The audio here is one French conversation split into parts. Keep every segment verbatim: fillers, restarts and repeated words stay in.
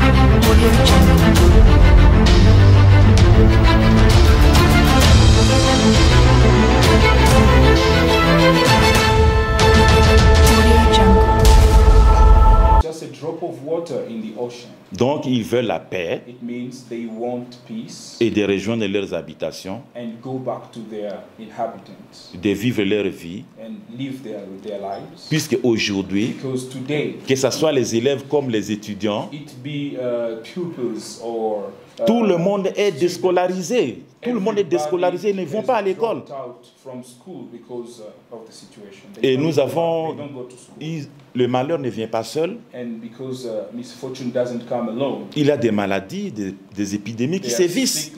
Just a drop of water in the ocean. Donc, ils veulent la paix It means they want peace et de rejoindre leurs habitations, and go back to their inhabitants de vivre leur vie, and live their, their lives. puisque aujourd'hui, Because today, que ce soit les élèves comme les étudiants, it be uh, pupils or uh, tout le monde est déscolarisé. Tout le monde est déscolarisé, ils ne vont pas à l'école. Et nous avons, ils, le malheur ne vient pas seul. Because, uh, misfortune doesn't come alone. Il y a des maladies, des, des épidémies qui sévissent.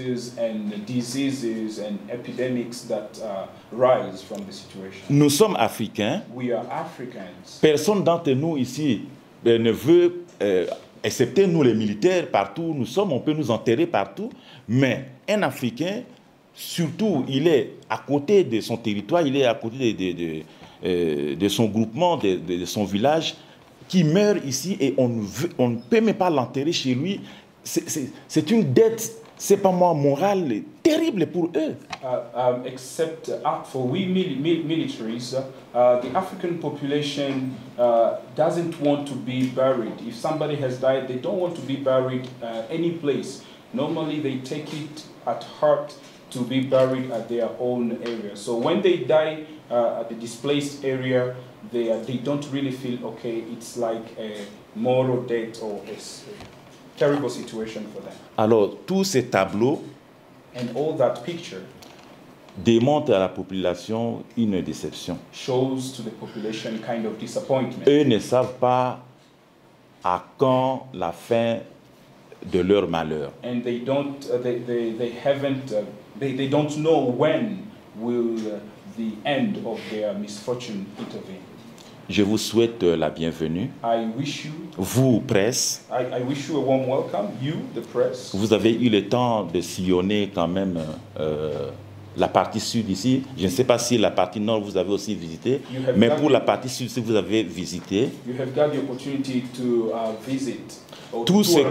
Nous sommes africains. We are Africans. Personne d'entre nous ici euh, ne veut, euh, excepté nous les militaires, partout nous sommes, on peut nous enterrer partout. Mais un Africain, surtout, il est à côté de son territoire, il est à côté de, de, de, euh, de son groupement, de, de, de son village, qui meurt ici et on ne, veut, on ne peut même pas l'enterrer chez lui. C'est une dette, c'est pas moi, morale, terrible pour eux. Uh, um, except uh, for we mil mil militaries, uh, the African population uh, doesn't want to be buried. If somebody has died, they don't want to be buried uh, any place. Normally, they take it at heart to be buried at their own area. So when they die uh, at the displaced area, they, uh, they don't really feel okay. It's like a moral death or a terrible situation for them. Alors, tous ces tableaux and all that picture démontrent à la population une déception. Shows to the population kind of disappointment. Eux ne savent pas à quand la fin de leur malheur. And they don't, uh, they, they, they haven't, uh, they, they don't know when will uh, the end of their misfortune intervene. Je vous souhaite la bienvenue. I wish you, vous, presse, I, I wish you a warm welcome, you, the press. Vous avez eu le temps de sillonner quand même euh, la partie sud ici. Je ne sais pas si la partie nord vous avez aussi visité, mais pour la partie sud, si vous avez visité, you have got the opportunity to uh, visit. Tout ce,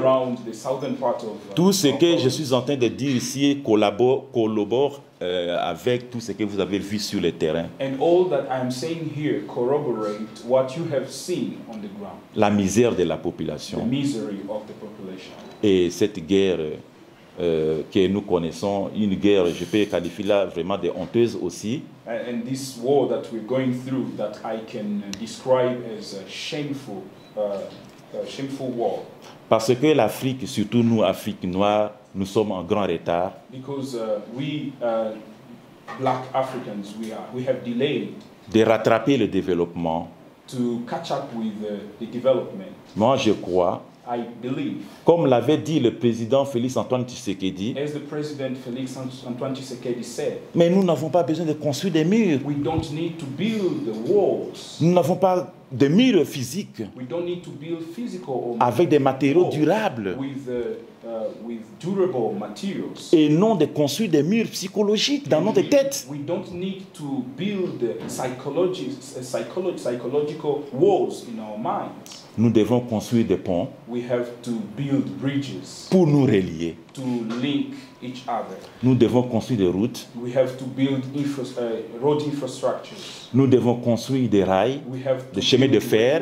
tout ce que je suis en train de dire ici collabore, collabore euh, avec tout ce que vous avez vu sur le terrain. And all that I'm saying here corroborate what you have seen on the ground. La misère de la population. The misery of the population. Et cette guerre euh, que nous connaissons, une guerre, je peux qualifier là vraiment de honteuse aussi. And this war that we're going through, that I can describe as a shameful, uh, a shameful war. Parce que l'Afrique, surtout nous, Afrique noire, nous sommes en grand retard. Because uh, we, uh, black Africans, we, are, we have delayed de rattraper le développement. To catch up with the, the development. Moi, je crois, I believe, comme l'avait dit le président Félix Antoine Tshisekedi, as the President Félix Antoine Tshisekedi said, mais nous n'avons pas besoin de construire des murs. We don't need to build the walls. Nous n'avons pas de murs physiques. We don't need to build physical or avec des matériaux durables. With, uh, uh, with durable materials. Et non de construire des murs psychologiques dans notre tête. We don't need to build psychologi psycholo psychological walls in our minds. Nous devons construire des ponts. We have to build bridges. Pour nous relier. To link each other. Nous devons construire des routes. We have to build infra uh, road infrastructures. Nous devons construire des rails, des chemins de fer.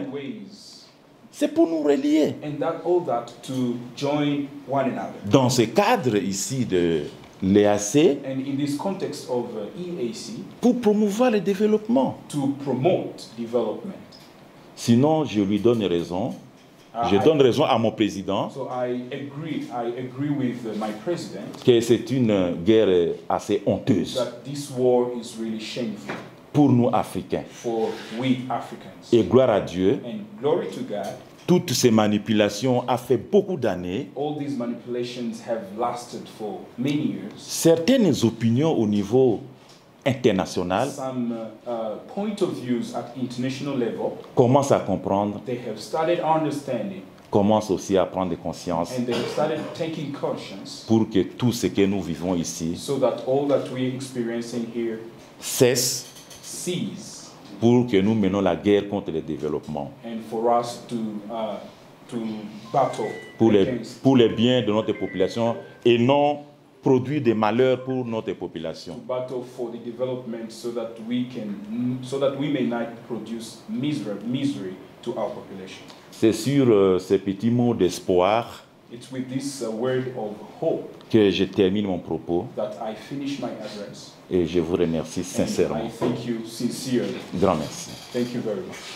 C'est pour nous relier. And that, all that to join one another. Dans ce cadre ici de l'E A C, and in this context of uh, E A C, pour promouvoir le développement. To promote development. Sinon, je lui donne raison. Uh, je I, donne raison à mon président. So I agree, I agree with uh, my president. Que c'est une guerre assez honteuse. That this war is really shameful. Pour nous Africains. For we Africans. Et gloire à Dieu. And glory to God. Toutes ces manipulations ont fait beaucoup d'années. All these manipulations have lasted for many years. Certaines opinions au niveau international Some, uh, uh, point of views at international level commencent à comprendre, they have started understanding, commencent aussi à prendre conscience and they have started taking conscience pour que tout ce que nous vivons ici so that all that we're experiencing here cesse, cease, pour que nous menons la guerre contre le développement. and for us to uh, to battle pour les, against, pour les biens de notre population et non produire des malheurs pour notre to population. battle for the development so that we can, so that we may not produce misery, misery to our population. C'est sur euh, ces petits mots d'espoir It's with this uh, word of hope que je termine mon propos that I finish my address. et je vous remercie And sincèrement. I thank you sincerely. Grand merci. Thank you very much.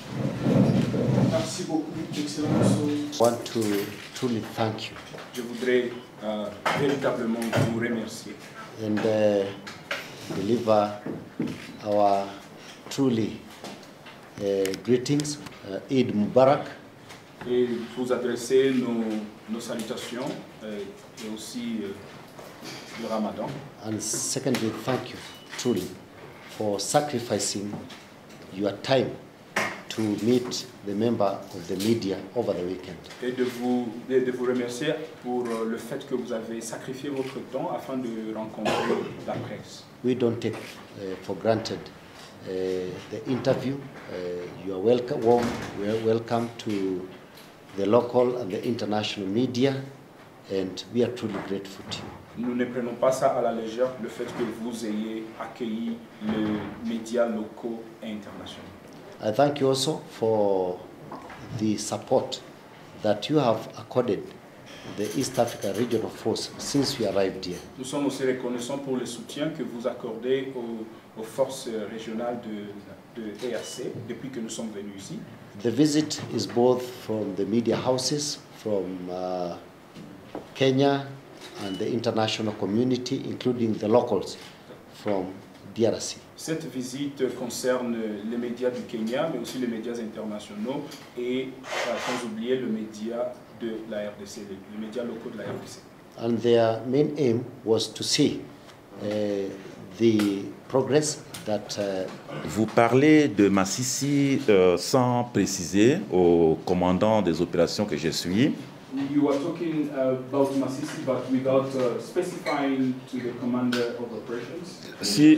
Merci beaucoup, Excellence. I want to truly thank you Je voudrais euh, véritablement vous remercier and uh, deliver our truly uh, greetings, uh, Eid Mubarak, et vous adresser nos, nos salutations euh, et aussi euh, le Ramadan. and secondly, thank you truly for sacrificing your time to meet the member of the media over the weekend. Et de vous, de, de vous remercier pour euh, le fait que vous avez sacrifié votre temps afin de rencontrer la presse. We don't take uh, for granted uh, the interview. Uh, you are welcome, warm, we are welcome to the local and the international media, and we are truly grateful to you. Nous ne prenons pas ça à la légère, le fait que vous ayez accueilli les médias locaux et internationaux. I thank you also for the support that you have accorded the East Africa Regional Force since we arrived here. Nous sommes aussi reconnaissants pour le soutien que vous accordez aux, aux forces régionales de, de E A C depuis que nous sommes venus ici. The visit is both from the media houses, from uh, Kenya and the international community, including the locals from D R C. Cette visite concerne les médias du Kenya, mais aussi les médias internationaux et, euh, sans oublier, le média de la R D C, les, les médias locaux de la R D C. And their main aim was to see uh, the progress that uh, Vous parlez de Massissi euh, sans préciser au commandant des opérations que je suis. You are talking uh, about Masisi, but without uh, specifying to the commander of operations. Si,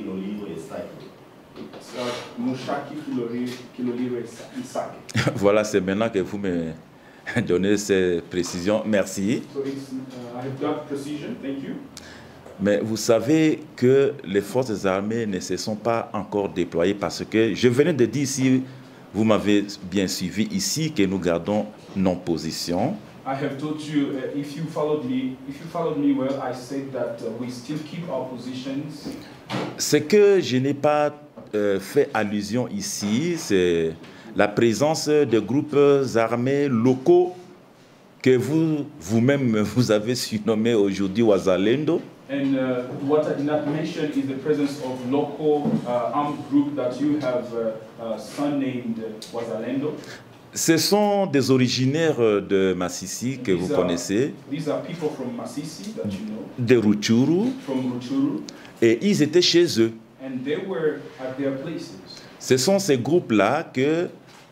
Uh, Mushaki Kilori- Kilolire Isake. voilà, c'est maintenant que vous me donnez ces précisions. Merci. So it's, uh, I have got precision, thank you. Mais vous savez que les forces armées ne se sont pas encore déployées parce que je venais de dire, si vous m'avez bien suivi ici, que nous gardons nos positions. I have told you, uh, if you followed me, if you followed me well, I said that uh, we still keep our positions. Ce que je n'ai pas euh, fait allusion ici, c'est la présence de groupes armés locaux que vous, vous-même, vous avez surnommés aujourd'hui Wazalendo. And uh, what I did not mention is the presence of local uh, armed group that you have uh, uh, surnamed uh, Wazalendo. Ce sont des originaires de Massissi que vous These are- connaissez, These are people from Masisi that you know, de Rutshuru, from Rutshuru, et ils étaient chez eux. and they were at their places. Ce sont ces groupes-là que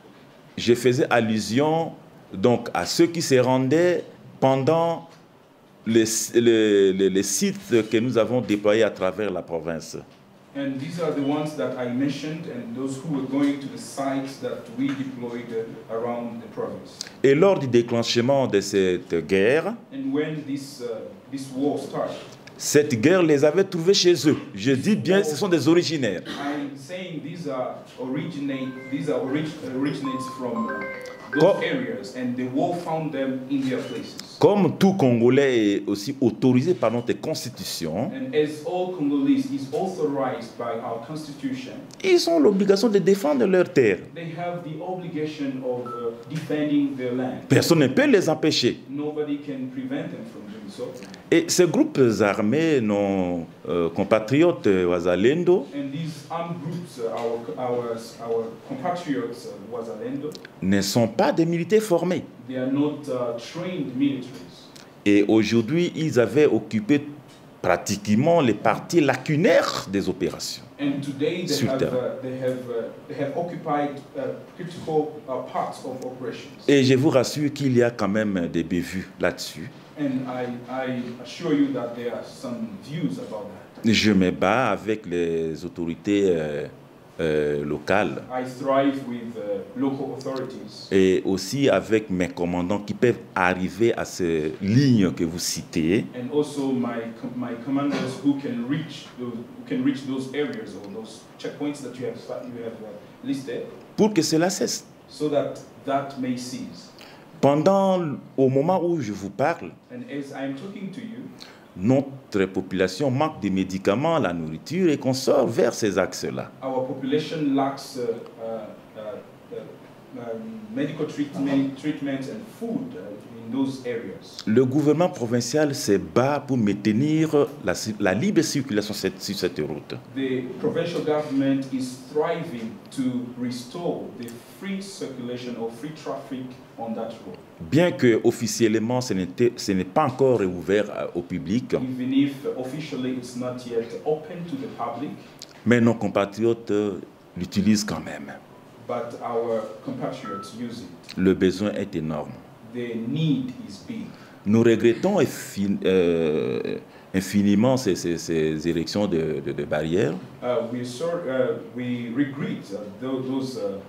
je faisais allusion donc, à ceux qui se rendaient pendant les, les, les, les sites que nous avons déployés à travers la province. And these are the ones that I mentioned, and those who were going to the sites that we deployed uh, around the province. Et lors du déclenchement de cette guerre, And when this, uh, this war started, cette guerre les avait trouvés chez eux. Je dis bien, ce sont des originaires. I'm saying these are originate, these are orig originates from uh, those Co- areas, and the war found them in their places. Comme tout Congolais est aussi autorisé par notre constitution, And as all Congolese is authorized by our constitution, ils ont l'obligation de défendre leur terre. they have the obligation of uh, defending their land. Personne ne peut les empêcher. Nobody can prevent them from doing so. Et ces groupes armés, nos euh, compatriotes euh, Wazalendo, And these armed groups, uh, our, our, our compatriots, uh, Wazalendo, ne sont pas des militaires formés. they are not uh, trained militaries. Et aujourd'hui, ils avaient occupé pratiquement les parties lacunaires des opérations. And today they Sur have, terre. uh, they have, uh, they have occupied uh, critical uh, parts of operations. Et je vous rassure qu'il y a quand même des bévues là-dessus. And I, I assure you that there are some views about that. Je me bats avec les autorités euh, euh, locales. I thrive with uh, local authorities. Et aussi avec mes commandants qui peuvent arriver à ces lignes que vous citez. And also my com my commanders who can reach those who can reach those areas or those checkpoints that you have you have uh, listed. Pour que cela cesse. So that that may cease. Pendant, au moment où je vous parle, And as I'm talking to you, notre population manque de médicaments, la nourriture, et qu'on sort vers ces axes-là. Our population lacks uh, uh, uh, uh, um, medical treatment, treatment and food uh, in those areas. Le gouvernement provincial se bat pour maintenir la, la libre circulation sur cette, sur cette route. The provincial government is thriving to restore the free circulation or free traffic on that road. Bien que officiellement ce n'est pas encore ouvert au public, Even if officially it's not yet open to the public, mais nos compatriotes l'utilisent quand même. but our compatriots use it. Le besoin est énorme. The need is big. Nous regrettons infin, euh, infiniment ces, ces, ces érections de, de, de barrières. Uh, we, sort, uh, we regret uh, those, uh,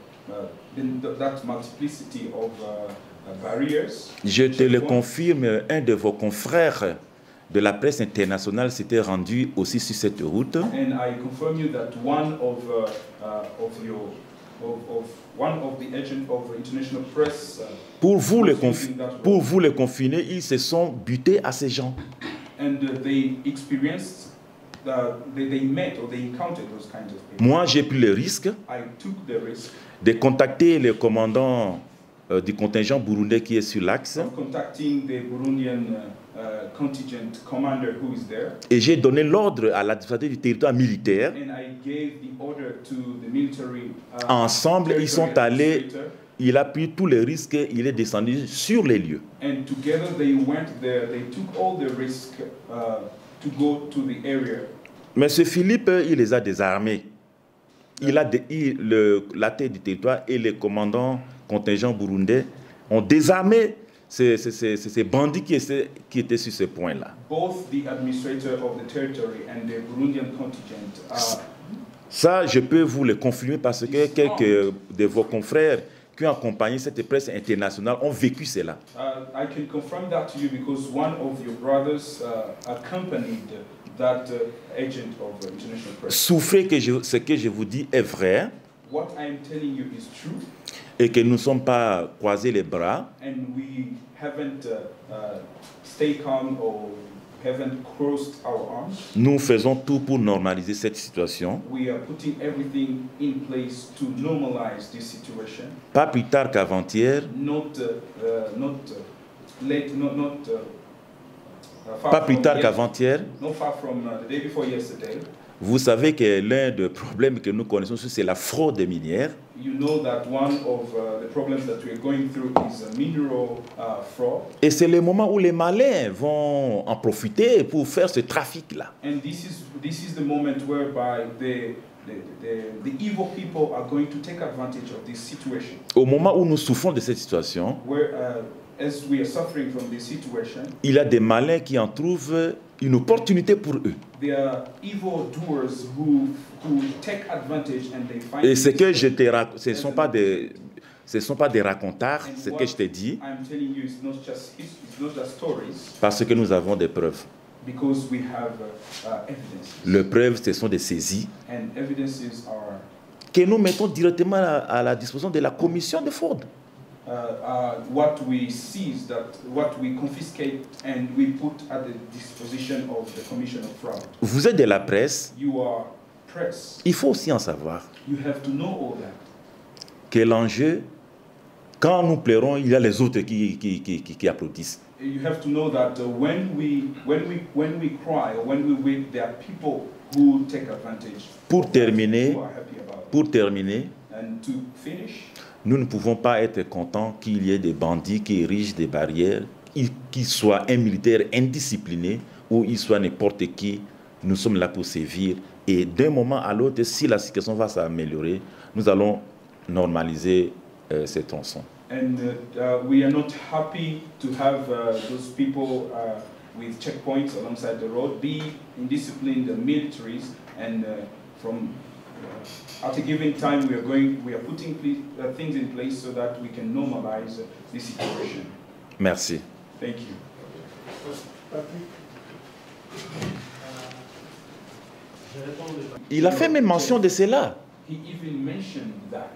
uh, that multiplicity of uh, uh, barriers. Je te le confirme, un de vos confrères de la presse internationale s'était rendu aussi sur cette route. And I confirm you that one of, uh, uh, of your Of, of one of the agents of international press. Uh, pour, vous les pour vous les confiner, ils se sont butés à ces gens. And uh, they experienced, uh, they, they met or they encountered those kinds of people. Moi, j'ai pris le risque I took the risk de contacter le commandant euh, du contingent burundais qui est sur l'axe. of contacting the Burundian uh, uh, contingent commander who is there. Et j'ai donné l'ordre à l'administrateur du territoire militaire. And I gave the order to the military. Uh, Ensemble, ils sont allés. Il a pris tous les risques. Il est descendu sur les lieux. And together they went there. They took all the risk uh, to go to the area. Monsieur Philippe, il les a désarmés. Il a de, il, le, la tête du territoire et les commandants contingents burundais ont désarmé ces, ces, ces, ces bandits qui étaient, qui étaient sur ce point-là. Both the administrator of the territory and the Burundian contingent. Uh, Ça, je peux vous le confirmer parce que quelques de vos confrères qui ont accompagné cette presse internationale ont vécu cela. Uh, I can confirm that to you because one of your brothers uh, accompanied that uh, agent of the international press. Souffrez que je, ce que je vous dis est vrai. What I am telling you is true. Et que nous ne sommes pas croisés les bras. And we haven't uh, uh, stayed calm or haven't crossed our arms. Nous faisons tout pour normaliser cette situation. We are putting everything in place to normalize this situation. Pas plus tard qu'avant-hier. Not, uh, uh, not uh, late, not, not uh, uh, far Pas plus from tard yes- qu'avant-hier. Not far from uh, the day before yesterday. Vous savez que l'un des problèmes que nous connaissons, c'est la fraude minière. You know that one of uh, the problems that we're going through is a mineral uh, fraud. Et c'est le moment où les malins vont en profiter pour faire ce trafic-là. And this is this is the moment whereby the the, the the evil people are going to take advantage of this situation. Au moment où nous souffrons de cette situation, Where uh, as we are suffering from this situation, il y a des malins qui en trouvent une opportunité pour eux. there are evil doers who who take advantage and they find. Et ce que this- je te raconte, ce ne sont pas des, ce ne sont pas des racontards, And ce what que je te dis, I'm telling you is not just his- it's not just stories, parce que nous avons des preuves. because we have uh, uh, evidences. Les preuves, ce sont des saisies And evidences are que nous mettons directement à, à la disposition de la commission de fraude. uh, uh, what we seize, that what we confiscate and we put at the disposition of the Commission of Fraud. Vous êtes de la presse, You are press. il faut aussi en savoir You have to know all that. que l'enjeu, quand nous pleurons, il y a les autres qui, qui, qui, qui, qui applaudissent. You have to know that uh, when we when we when we cry or when we weep, there are people who take advantage. Pour of that, terminer, who are happy about it. Pour terminer, And to finish, nous ne pouvons pas être contents qu'il y ait des bandits qui érigent des barrières, qu'il soit un militaire indiscipliné ou il soit n'importe qui. Nous sommes là pour sévir. Et d'un moment à l'autre, si la situation va s'améliorer, nous allons normaliser euh, ces tronçons. and uh, uh, we are not happy to have uh, those people uh, with checkpoints alongside the road, be indisciplined uh, militaries, and uh, from uh, at a given time, we are going, we are putting ple- uh, things in place so that we can normalize uh, this situation. Merci. Thank you. Il a fait même mention de cela. He even mentioned that.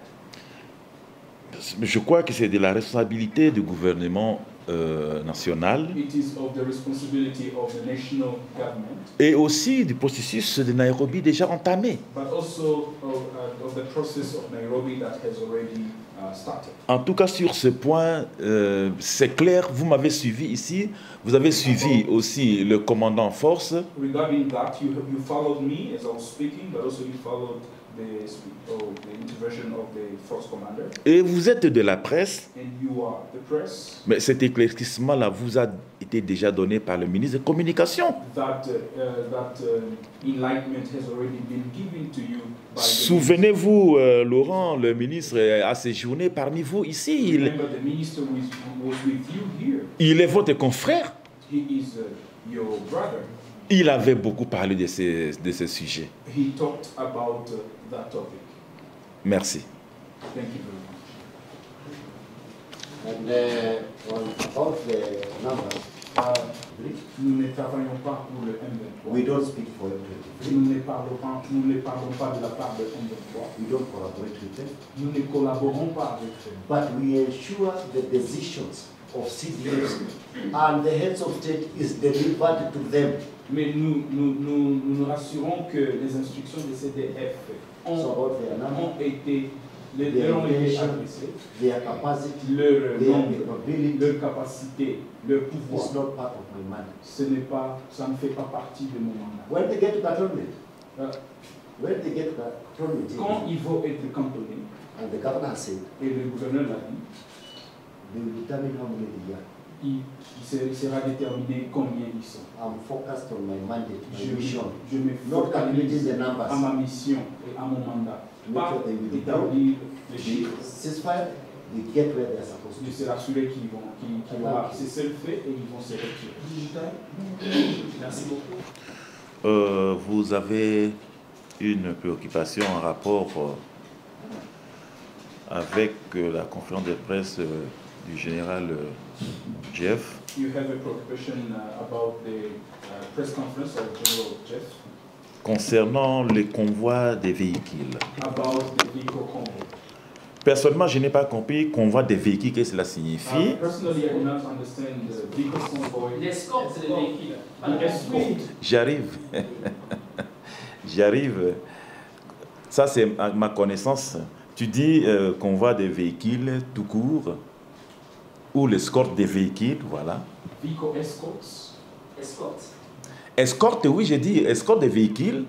Je crois que c'est de la responsabilité du gouvernement euh, national It is of the responsibility of the national government, et aussi du processus de Nairobi déjà entamé. but also of, uh, of the process of Nairobi that has already uh, started. En tout cas, sur ce point, euh, c'est clair, vous m'avez suivi ici, vous avez suivi aussi le commandant en force. Regarding that, you, you followed me as I was speaking, but also you followed the, spe- oh, the intervention of the force commander, Et vous êtes de la presse, and you are the press. mais cet éclaircissement-là vous a été déjà donné par le ministre des Communications. That, uh, uh, that uh, enlightenment has already been given to you by the Souvenez-vous, euh, Laurent, le ministre a séjourné parmi vous ici. Il, Remember, the minister was, was with you here. il est votre confrère. He is uh, your brother. Il avait beaucoup parlé de ces, de ces sujets. He talked about uh, that topic. Merci. Thank you very much. And uh, well, about the numbers, Uh, nous ne travaillons pas pour le M vingt-trois. we don't speak for M twenty-three. Nous ne parlons pas, nous ne parlons pas de la part de M vingt-trois. We don't collaborate with them. Nous ne collaborons pas avec eux. But we ensure the decisions of C D Fs and the heads of state is delivered to them. Mais nous nous, nous, nous nous rassurons que les instructions des C D F ont, So about their number, ont été, les, their leur ont été location, adressées. their capacity, Leur their nombre, capability leur capacité, leur is pouvoir. not part of my mandate. Ce n'est pas, ça ne fait pas partie de mon mandat. When they get to cantonment, Euh, when they get to cantonment, Quand ils vont être cantonnés, and the governor has said, et le gouverneur l'a dit, they will determine how many they are. il, il se- il sera déterminé combien ils sont. I'm focused on my mandate, Je, my mission, je me not calculating focalise the numbers. à ma mission et à mon mandat. Make Pas sure they will établir les The chiffres, ceasefire, they get where they are supposed de to. se rassurer qu'ils vont, qu'ils, qu'il y aura cessé le fait et ils vont se retirer. Merci beaucoup. Euh, vous avez une préoccupation en rapport euh, avec euh, la conférence de presse euh, du général euh, Jeff. You have a preoccupation uh, about the uh, press conference of General Jeff Concernant les convois des véhicules. about the vehicle convoy. Personnellement, je n'ai pas compris convoi des véhicules, qu'est-ce que cela Uh, signifie. personally, I do not understand the vehicle convoy. L'escorte des véhicules. Pas la The escort. J'arrive. J'arrive. Ça, c'est à ma connaissance. Tu dis euh, convoi des véhicules tout court, ou l'escorte des véhicules, voilà. Vehicle escorts. Escorte. Escorte, oui, j'ai dit escorte des véhicules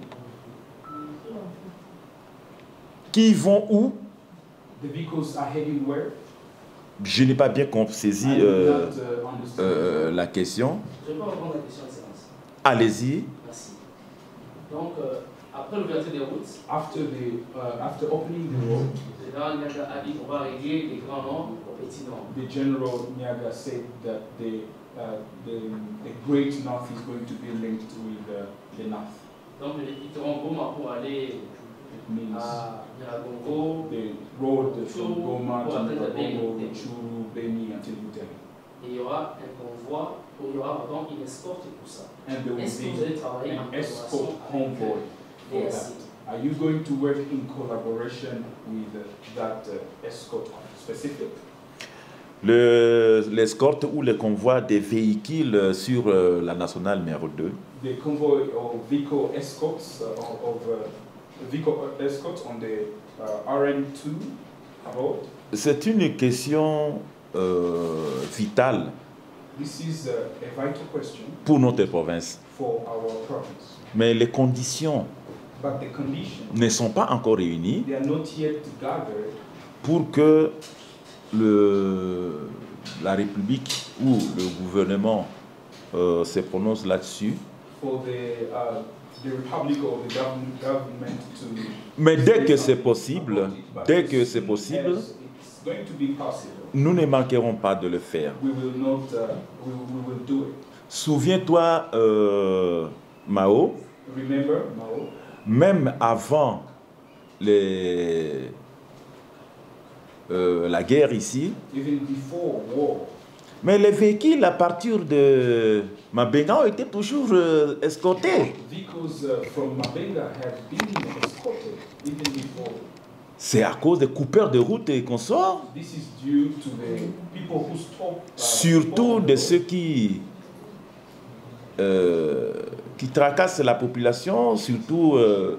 qui vont où? The vehicles are heading where? Je n'ai pas bien compris saisi I do euh, not uh, understand. euh, la question. Je peux répondre à la question, Excellence. Allez-y. Merci. Donc, euh, après l'ouverture des routes, After the uh, after opening the road, le général Niaga a dit qu'on va régler les grands nombres aux petits nombres. the General Nyaga said that the uh, the the Great North is going to be linked with uh, the North. Donc, ils quitteront Goma pour aller It means à Nyiragongo the road from Churu, Goma to pour atteindre Beni. Nyiragongo, Churu, Beni until Buteri. et il y aura un convoi, ou il y aura pardon, une escorte pour ça. And there will Est-ce que vous be allez travailler en an collaboration escort avec convoy for D S that. C? Are you going to work in collaboration with uh, that uh, escort specific? Le- L'escorte ou le convoi des véhicules sur euh, la nationale numéro deux. The convoy or vehicle escorts uh, of of, uh, vehicle escorts on the uh, R N two road. C'est une question euh, vitale This is uh, a vital question pour notre province. for our province. Mais les conditions But the conditions, ne sont pas encore réunies they are not yet gathered pour que le, la République ou le gouvernement euh, se prononce là-dessus. for the uh, the republic or the government, government to. Mais dès que say c'est something possible, about it. But dès as que c'est soon possible, as it's going to be possible, nous ne manquerons pas de le faire. we will not. Uh, we, we will do it. Souviens-toi, euh, Mao, Remember, Mao, même avant les, euh, la guerre ici. Even before war, Mais les véhicules à partir de Mabenga ont été toujours euh, escortés. vehicles uh, from Mabenga have been escorted even before. C'est à cause des coupeurs de route et consorts. This is due to the people who stop. Uh, Surtout stop de the ceux qui, euh, qui tracassent la population, surtout euh,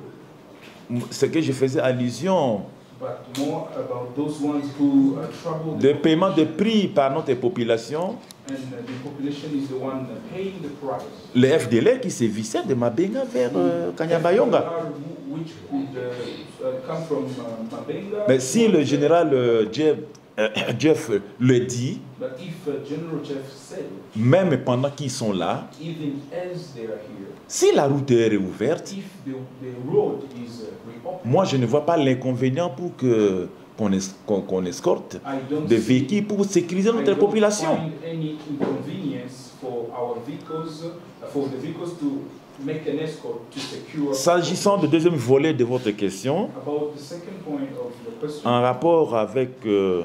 ce que je faisais allusion, But more about those ones who uh, trouble the le paiement de population, prix par notre population, and uh, the population is the one uh, paying the price. les F D L R qui sévissaient de Mabenga vers euh, Kanyabayonga. Which could uh, uh, come from uh, Mabenga. Mais si le général euh, Jeff, euh, Jeff le dit, But if uh, General Jeff said, même pendant qu'ils sont là, even as they are here, si la route est réouverte, if the, the road is uh, reopened, moi je ne vois pas l'inconvénient pour que qu'on es, qu'on, qu'on escorte I don't des see- véhicules pour sécuriser I notre don't population. find any inconvenience for our vehicles, uh, for the vehicles to make an escort to secure. S'agissant du deuxième volet de votre question, About the second point of your question, en rapport avec euh,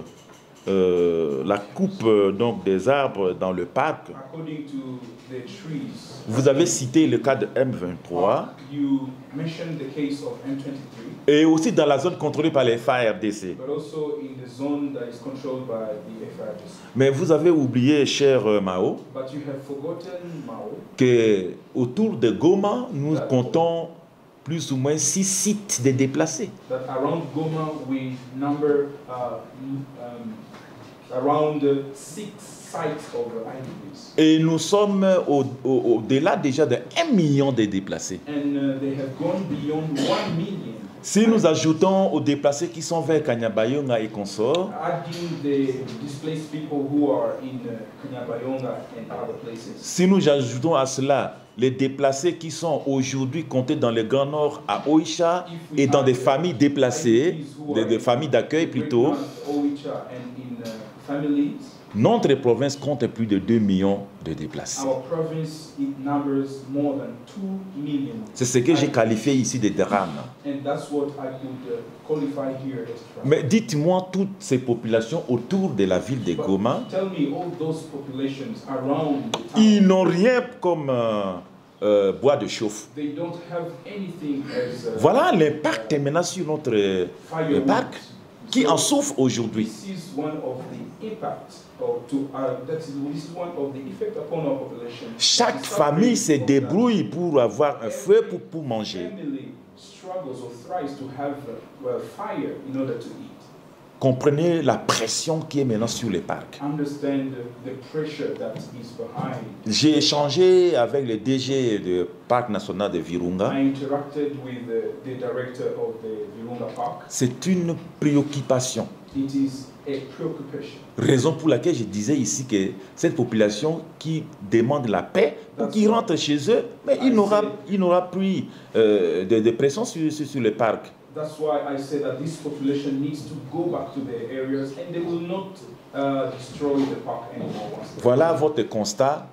euh, la coupe euh, donc des arbres dans le parc, according to the trees, vous avez cité le cas de M vingt-trois you mentioned the case of M twenty-three, et aussi dans la zone contrôlée par les F A R D C. but also in the zone that is controlled by the F R D C. Mais vous avez oublié, cher euh, Mao, But you have forgotten, Mao, que autour de Goma, nous comptons plus ou moins six sites de déplacés. that around Goma we number uh, um, around uh, six sites of I D Ps. Et nous sommes au- au- au-delà déjà de un million de déplacés. And uh, they have gone beyond one million. Si nous ajoutons aux déplacés qui sont vers Kanyabayonga et consorts, Adding the displaced people who are in uh, Kanyabayonga and other places. si nous ajoutons à cela les déplacés qui sont aujourd'hui comptés dans le Grand Nord à Oicha et dans des familles déplacées, des, des familles d'accueil plutôt, Oicha and in uh, families, notre province compte plus de deux millions de déplacés. our province it numbers more than two million. C'est ce que j'ai qualifié ici de drame. And that's what I could uh, qualify here as trauma. Mais dites-moi toutes ces populations autour de la ville de But Goma, tell me all those populations around the town. ils n'ont rien comme euh, euh, bois de chauffe. They don't have anything as uh, Voilà l'impact maintenant sur notre euh, firewood. parc qui So en souffre aujourd'hui. This is one of the impact or to uh, that is this is one of the effect upon our population. Chaque The famille se suffering of that. débrouille pour avoir un feu pour, pour manger. Family struggles or tries to have uh, well, fire in order to eat. Comprenez la pression qui est maintenant sur les parcs. Understand the, the pressure that is behind. J'ai échangé avec le D G du Parc national de Virunga. I interacted with the, the director of the Virunga Park. C'est une préoccupation. It is a preoccupation. Raison pour laquelle je disais ici que cette population qui demande la paix, pour qu'ils rentrent chez eux, mais il n'aura, il n'aura plus euh, de, de pression sur, sur, sur le parc. That's why I say that this population needs to go back to their areas and they will not uh, destroy the park anymore. once they- Voilà votre constat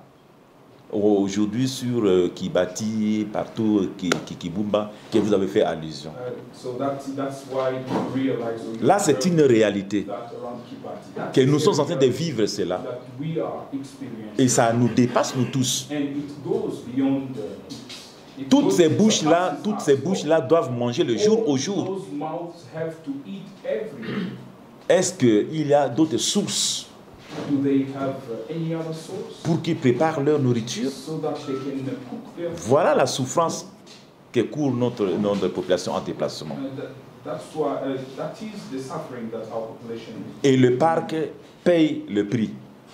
aujourd'hui sur euh, Kibati, partout, Ki- Ki- Kibumba, que vous avez fait allusion. Uh, so that, that's why you realize or you Là, c'est une réalité that around Kibati, that que nous is sommes en train de area vivre cela. that we are experiencing. Et ça nous dépasse, nous tous. And it goes beyond the, it Toutes goes- ces it bouches-là, surpasses toutes us. ces bouches-là doivent manger le jour au All jour. Those mouths have to eat every day. Est-ce qu'il y a d'autres sources Do they have uh, any other source pour qu'ils préparent leur nourriture? so that they can uh, cook their food? Voilà la souffrance que court notre, notre population en déplacement. Uh, that, that's why uh, that is the suffering that our population is. Et le parc paye le prix.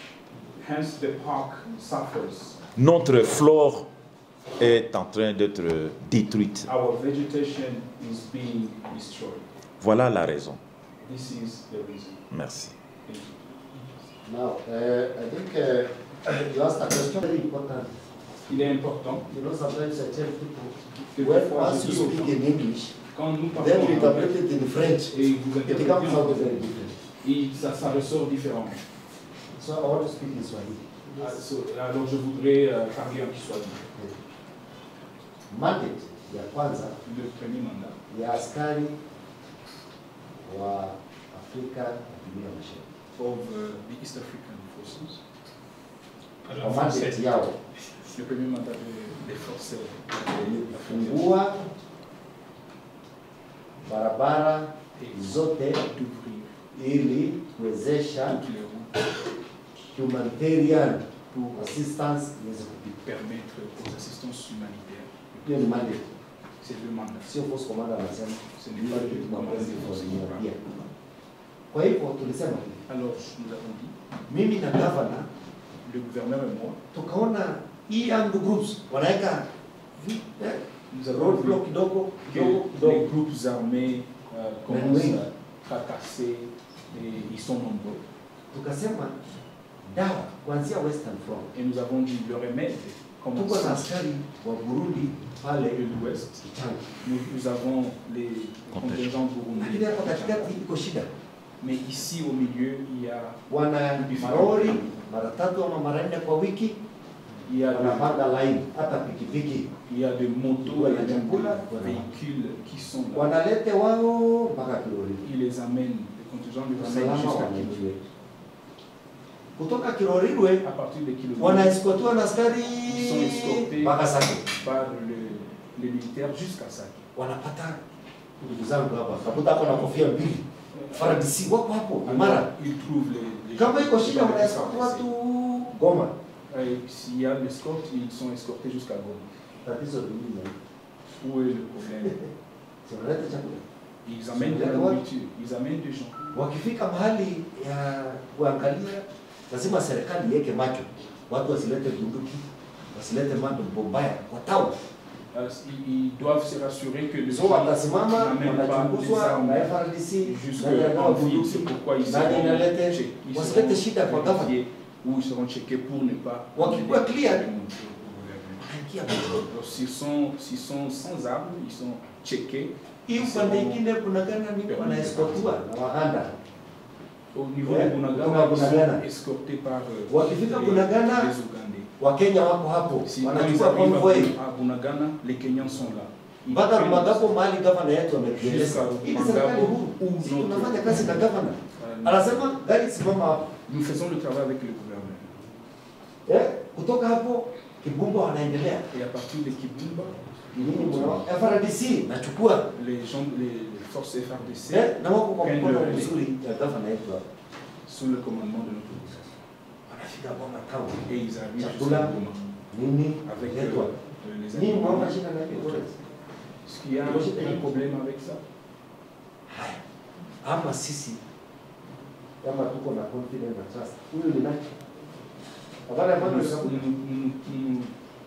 Hence, the park suffers. Notre flore est en train d'être détruite. Our vegetation is being destroyed. Voilà la raison. This is the reason. Merci. Thank you. Now, uh, I think uh, you asked a question very important. Il est important You know, sometimes I tell people, que when parfois once je you dis aux speak gens, in English, quand nous then parlons you en anglais, interpret it in French, et vous it interprétez comes en out anglais, very different. et ça, ça ressort différemment. So I want to speak in Swahili. Ah, so, alors je voudrais euh, parler en Kiswahili. Mandate ya kwanza Le premier mandat ya askari wa Afrika na dunia mashariki. of uh, the East African Forces. Kwa mandate yao Le premier mandat de- des forces kufungua barabara et zote d'ouvrir ili kuwezesha toutes les routes humanitarian pour assistance iweze kupita. permettre aux assistances humanitaires. Hiyo ni mandate, C'est le mandat. sio force commander anasema, Ce n'est pas le commandant des forces qui parle. pia. Kwa hivyo tulisema hivi, Alors, nous avons dit, mimi na governor le gouverneur et moi, tukaona hii armed groups wanaweka vi- eh, nous avons vu roadblock kidogo que kidogo les kidogo. groupes armés euh, commencent à fracasser et ils sont nombreux. Tukasema dawa kuanzia Western Front, Et nous avons dit le remède tuko na commence askari wa Burundi pale de l'Ouest. Kichanga, Nous, nous avons les contingents lakini burundais. hapo katikati iko shida, Mais ici au milieu, il y a, wana marori mara tatu ama mara nne kwa wiki, il y a, de, wanapanga line, hata pikipiki il y a des motos et Voilà, des voilà. véhicules qui sont là. wanalete wao mpaka Kilori. Ils les amènent, les contingents les amènent Usalama jusqu'à wa Kilomé. wananchi wetu kutoka Kirorirwe À partir de Kilomé, wanaeskotiwa na askari ils sont escortés mpaka Sake, par le, les militaires jusqu'à Sake. wanapata ndugu zangu hapa kabuta hapo na kofia mbili faradisi wako hapo imara. Alors, ils trouvent les, les Kama iko shida les wanaeskoti gens watu Goma. Et s'il y a l'escorte, ils sont escortés jusqu'à Goma. Tatizo ni nini? Où est le problème? Si wanaleta chakula, Ils amènent de la nourriture, ils amènent des gens. wakifika mahali ya kuangalia, lazima serikali iweke macho, watu wasilete bunduki, wasilete mambo mbaya kwa town. Euh, ils, ils doivent se rassurer que le So pays watasimama n'amène pas des wanachunguzwa armes na F R D C, nani jusqu'en anatoa ville. bunduki, C'est pourquoi ils nani seront, inalete, check- ils wasilete seront shida kwa gavana. vérifiés ou ils seront checkés pour ne pas Wakikuwa donner clear, des montures au gouvernement. wanaingia moto. Alors, S'ils sont, s'ils sont sans armes, ils sont checkés. Hii upande ingine kuna gana ni wanaeskotiwa na Waganda. Au niveau Ouais, de Bunagana, Bunagana. ils sont escortés par euh, Wakifika les, Bunagana, les Ougandais. Wakenya wako hapo, Si quand ils wanachukua arrivent convoy. à Bunagana, les Kenyans sont là. Ils Mpaka prennent- Rumagapo mahali gavana yetu ametueleza. Jusqu'à Hii ni serikali huru. Rumagapo, Sisi où tunafanya notre- kazi na gavana. Euh, Anasema gari simama hapo. Nous faisons le travail avec le gouvernement. Eh, kutoka hapo Kibumba wanaendelea. Et à partir de Kibumba, Nini mwana F R D C nachukua. les, gens, les forces F R D C, Eh, na wako kwa Quel mkono le- mzuri ya gavana yetu hapa. sous le commandement de notre gouvernement. Wanafika Goma town. Et ils arrivent Chakula. jusqu'à Goma Nini avec yetu. euh, euh, les Nini mwana aliments. shida na hiyo. Est-ce qu'il y a un problème avec ça? Haya. Hapa sisi kama tuko na confidence na trust. Huyu ni nani? Habari ya Nous, mambo ya nous, nous, nous,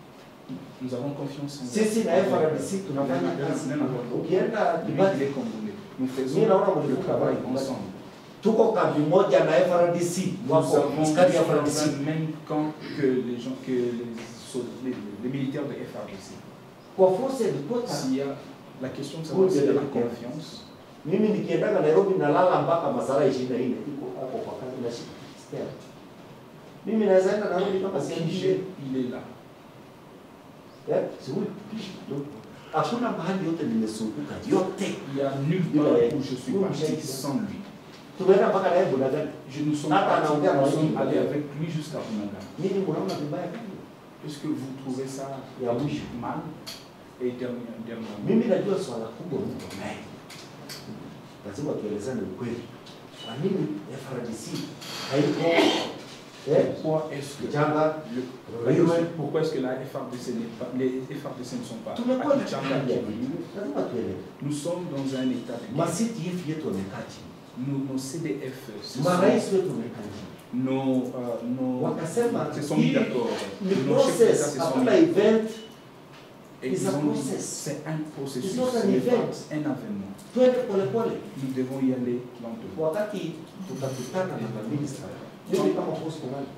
nous avons confiance en sisi na F R D C tunafanya kazi. Ukienda Lui, il Kibati est congolais. Nous faisons Mimi naona le mlifunga travail bali. ensemble. tuko kambi moja na F R D C, Nous wako avons askari ya F R D dans C. le même camp que les gens, que les, soldats- les, les militaires de F R D C. Kwa force headquarter, S'il y a la question de savoir s'il y a la confiance, mimi nikiendaga Nairobi nalala mpaka masaa ishirini na nne iko hapo kwa kazi na shida. Mimi naweza enda Nairobi kama au si Niger, il est là. eh, si huyu. Hakuna mahali yote nimezunguka yote. Il n'y a nulle part où je suis parti sans lui. Tumeenda mpaka naye Bunagana. Je nous sommes, Hata partis, anaongea na nous sommes wengine. allés avec lui jusqu'à Bunagana. Nini mnaona vibaya gani? Est-ce que vous trouvez ça Ya mwisho. mal? Et dernier- dernièrement, Mimi najua swala kubwa mko naye. Lazima tuelezane ukweli. Kwa nini F R D C haiko eh pourquoi est-ce que Kichanga le- Riwe pourquoi est-ce que la F R D C n'est pas, les F R D C ne sont pas tumekuwa à na Kichanga, hali ya Kivu? lazima tuelewe. Nous sommes dans un état de guerre. Masiti yetu yetu wamekaa chini. Nos, nos C D F, ce Marais sont wetu wamekaa chini. nos, euh, nos, Wakasema se sont mis hii d'accord. ni Nos chefs d'État process, se sont hakuna mis event, et It's ils a ont dit process. c'est un processus, It's not an ce n'est pas event. un avènement. twende polepole. Nous devons y aller lentement. Wakati tutakutana na maminista, mimi kama post commander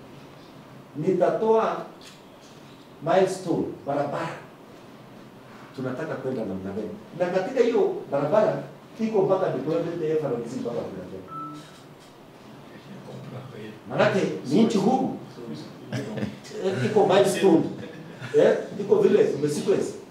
nitatoa milestone barabara tunataka kwenda namna gani, na katika hiyo barabara iko mpaka deployment ya F R D C mpaka Bunagana. Manake ni nchi huru, Eh, iko milestone, eh, iko vile tumesequence